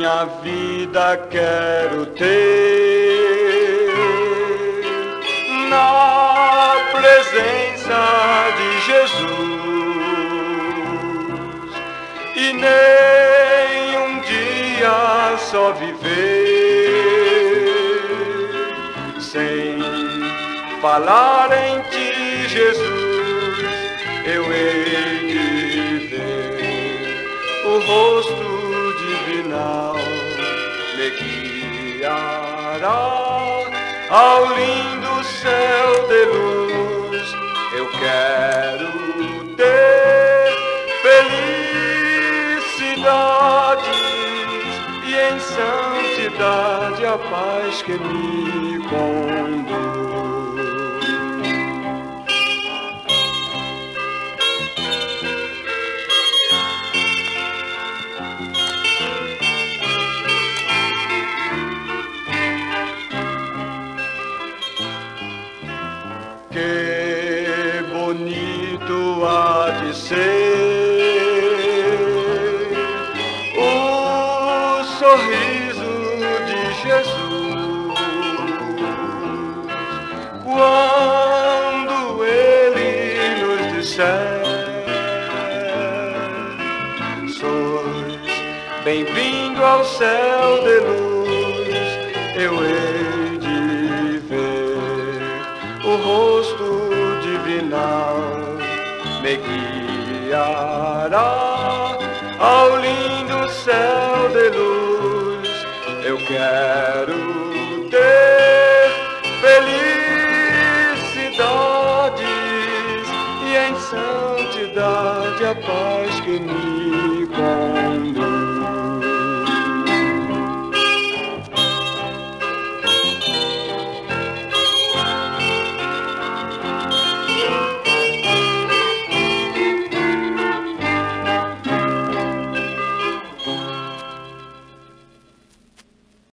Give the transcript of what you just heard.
na vida quero ter, na presença de Jesus, e nem um dia só viver sem falar em ti, Jesus. Eu hei de ver o rosto divinal, me guiará ao lindo céu de luz. Eu quero ter felicidades e em santidade a paz que me conduz. Que bonito há de ser o sorriso de Jesus quando Ele nos disser: sois bem-vindo ao céu de luz. Eu hei de ver o rosto divinal, me guiará ao lindo céu de luz. Eu quero ter felicidades e em santidade a paz que me conduz.